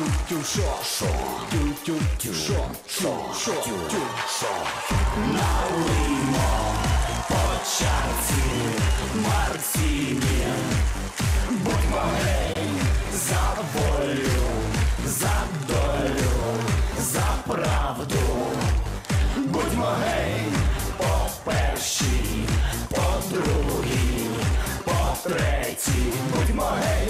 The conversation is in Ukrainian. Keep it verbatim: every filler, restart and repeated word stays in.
тю-тю, шо, шо, тю-тю-тю, шо, шо, шо, тю, шо. Налиймо по чарці Мартіні. Будьмо гей за волю, за долю, за правду. Будьмо гей по першій, по другій, по третій. Будьмо гей.